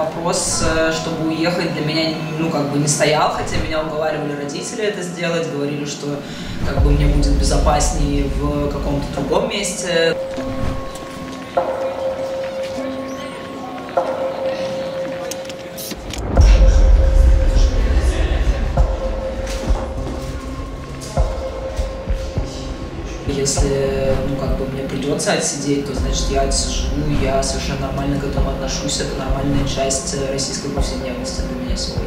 вопрос, чтобы уехать, для меня, ну, как бы не стоял, хотя меня уговаривали родители это сделать, говорили, что как бы мне будет безопаснее в каком-то другом месте. Если, ну, как бы мне придется отсидеть, то, значит, я отсижу, я совершенно нормально к этому отношусь, это нормальная часть российской повседневности для меня сегодня.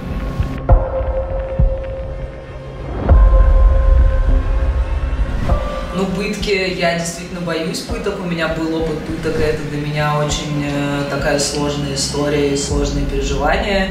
Ну, пытки, я действительно боюсь пыток, у меня был опыт пыток, и это для меня очень такая сложная история и сложные переживания.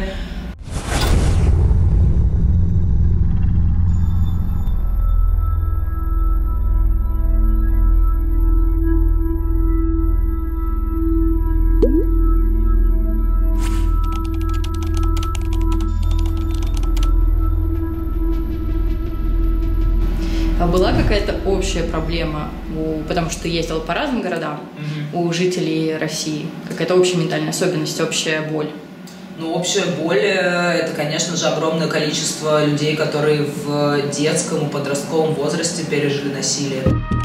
А была какая-то общая проблема, потому что ты ездила по разным городам, у жителей России? Какая-то общая ментальная особенность, общая боль? Ну, общая боль – это, конечно же, огромное количество людей, которые в детском и подростковом возрасте пережили насилие.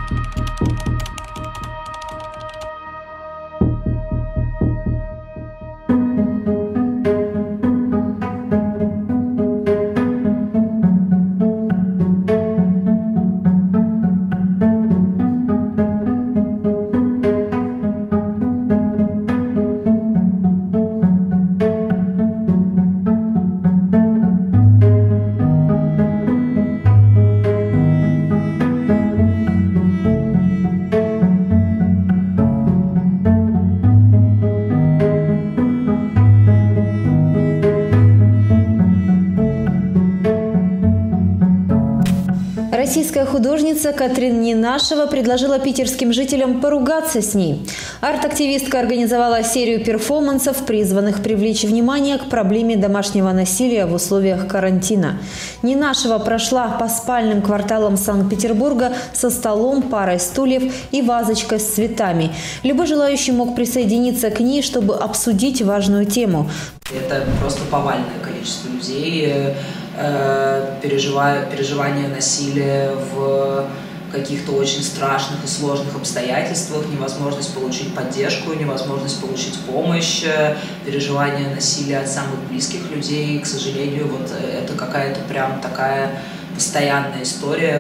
Российская художница Катрин Ненашева предложила питерским жителям поругаться с ней. Арт-активистка организовала серию перформансов, призванных привлечь внимание к проблеме домашнего насилия в условиях карантина. Ненашева прошла по спальным кварталам Санкт-Петербурга со столом, парой стульев и вазочкой с цветами. Любой желающий мог присоединиться к ней, чтобы обсудить важную тему. Это просто повальное количество людей, переживание насилия в каких-то очень страшных и сложных обстоятельствах, невозможность получить поддержку, невозможность получить помощь, переживание насилия от самых близких людей. К сожалению, вот это какая-то прям такая постоянная история.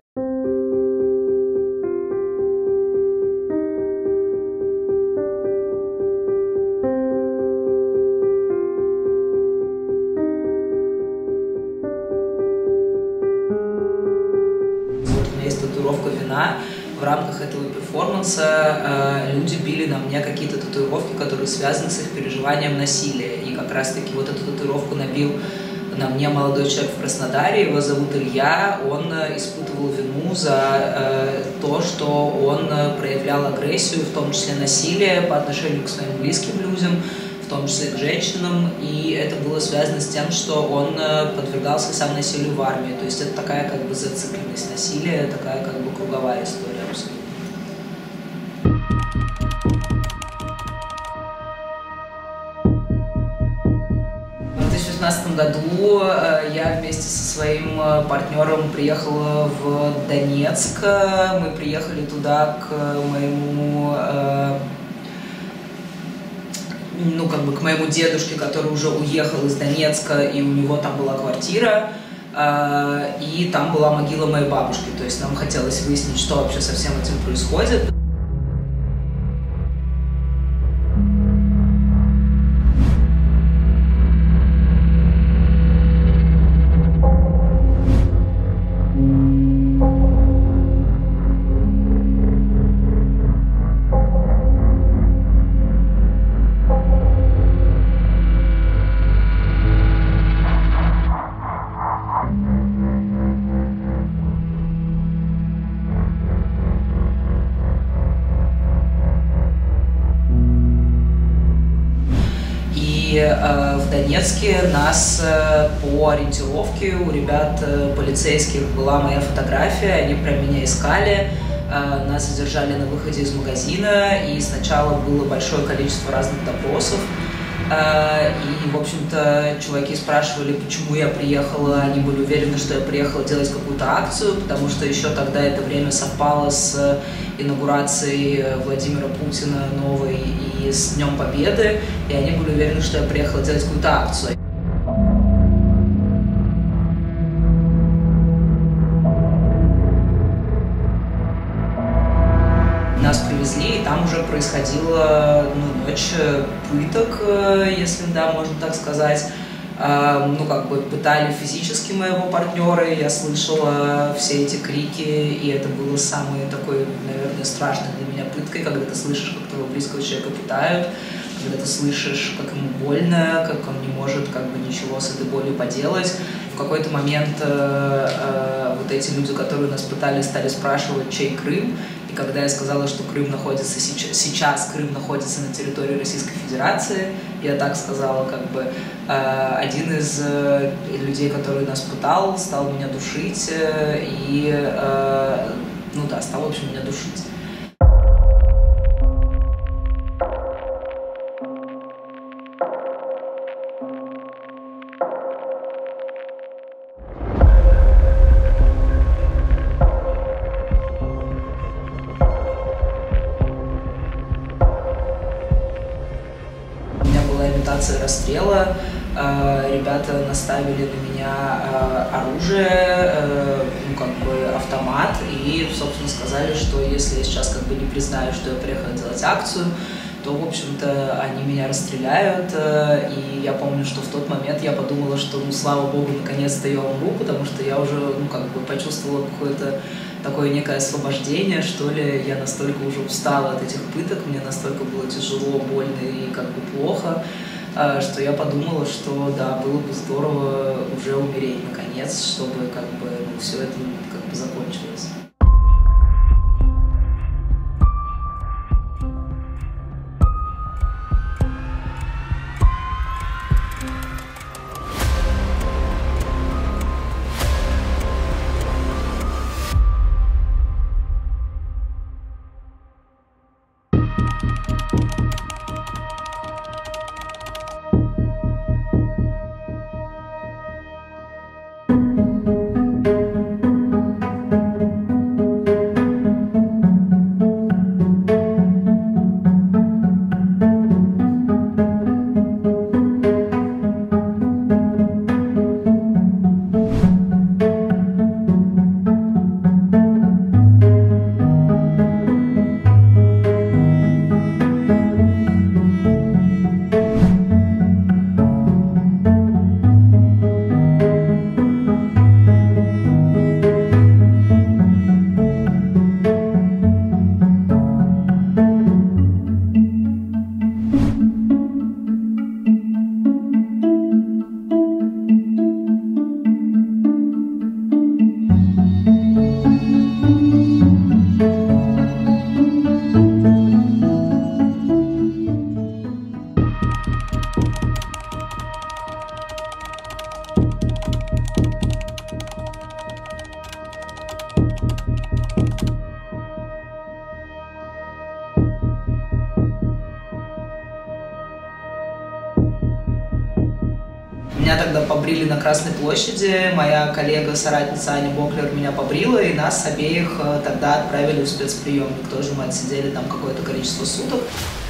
Татуировка «Вина». В рамках этого перформанса люди били на мне какие-то татуировки, которые связаны с их переживанием насилия. И как раз-таки вот эту татуировку набил на мне молодой человек в Краснодаре, его зовут Илья. Он испытывал вину за то, что он проявлял агрессию, в том числе насилие по отношению к своим близким людям, в том числе к женщинам, и это было связано с тем, что он подвергался сам насилию в армии. То есть это такая как бы зацикленность насилия, такая как бы круговая история абсолютно. В 2016 году я вместе со своим партнером приехала в Донецк. Мы приехали туда к моему к моему дедушке, который уже уехал из Донецка, и у него там была квартира, и там была могила моей бабушки. То есть нам хотелось выяснить, что вообще со всем этим происходит. В Донецке нас по ориентировке у ребят полицейских была моя фотография, они прям меня искали, нас задержали на выходе из магазина, и сначала было большое количество разных допросов. И, в общем-то, чуваки спрашивали, почему я приехала. Они были уверены, что я приехала делать какую-то акцию, потому что еще тогда это время совпало с инаугурацией Владимира Путина новой и с Днем Победы. И они были уверены, что я приехала делать какую-то акцию. Нас привезли, и там уже происходила ночь пыток, если да, можно так сказать. Пытали физически моего партнера, и я слышала все эти крики, и это было самой такой, наверное, страшной для меня пыткой, когда ты слышишь, как твоего близкого человека пытают, когда ты слышишь, как ему больно, как он не может ничего с этой болью поделать. В какой-то момент вот эти люди, которые нас пытали, стали спрашивать, чей Крым. И когда я сказала, что Крым находится сейчас Крым находится на территории Российской Федерации, я так сказала, один из людей, который нас пытал, стал меня душить и, стал, в общем, меня душить. Имитация расстрела. Ребята наставили на меня оружие, автомат, и, собственно, сказали, что если я сейчас не признаю, что я приехала делать акцию, то, в общем-то, они меня расстреляют. И я помню, что в тот момент я подумала, что, слава богу, наконец-то я умру, потому что я уже, почувствовала какое-то такое некое освобождение, что ли. Я настолько уже устала от этих пыток, мне настолько было тяжело, больно и плохо, что я подумала, что да, было бы здорово уже умереть наконец, чтобы все это закончилось. Меня тогда побрили на Красной площади, моя коллега-соратница Аня Боклер меня побрила, и нас обеих тогда отправили в спецприемник. Тоже мы отсидели там какое-то количество суток.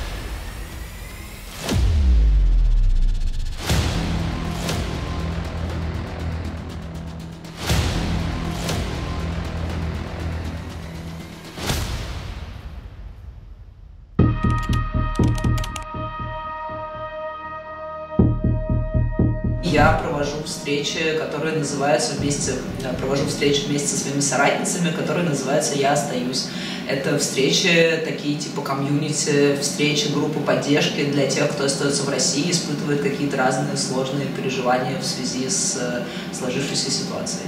Я провожу встречи, которые называются провожу встречи вместе со своими соратницами, которые называются «Я остаюсь». Это встречи такие типа комьюнити, встречи, группы поддержки для тех, кто остается в России, испытывает какие-то разные сложные переживания в связи с сложившейся ситуацией.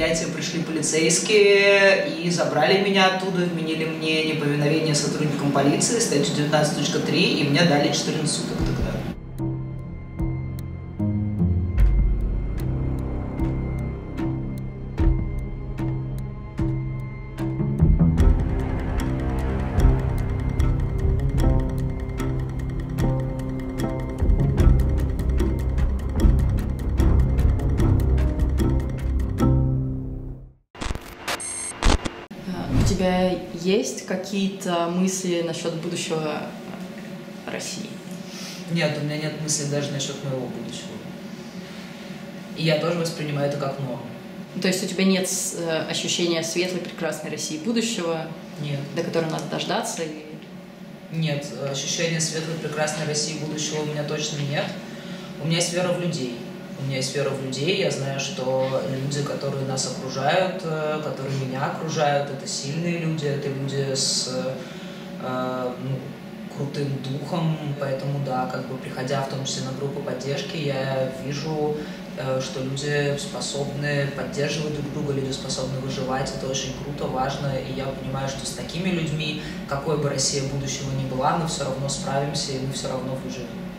представляете, пришли полицейские и забрали меня оттуда, вменили мне неповиновение сотрудникам полиции, статью 19.3, и мне дали 14 суток тогда. У тебя есть какие-то мысли насчет будущего России? Нет, у меня нет мыслей даже насчет моего будущего. И я тоже воспринимаю это как норму. То есть у тебя нет ощущения светлой, прекрасной России будущего, Нет. до которой надо дождаться? Нет, ощущения светлой, прекрасной России будущего у меня точно нет. У меня есть вера в людей. У меня есть вера в людей, я знаю, что люди, которые нас окружают, которые меня окружают, это сильные люди, это люди с крутым духом, поэтому да, как бы приходя в том числе на группу поддержки, я вижу, что люди способны поддерживать друг друга, люди способны выживать, это очень круто, важно, и я понимаю, что с такими людьми, какой бы Россия будущего ни была, мы все равно справимся и мы все равно выживем.